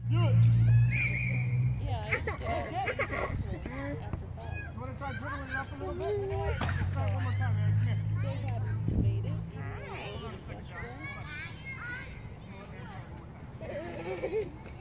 Do it. Yeah, I just get after 5. You want to try dribbling it up a little bit? Try it one more time, Eric. Come here. They hadn't made it, even though I ordered it yesterday.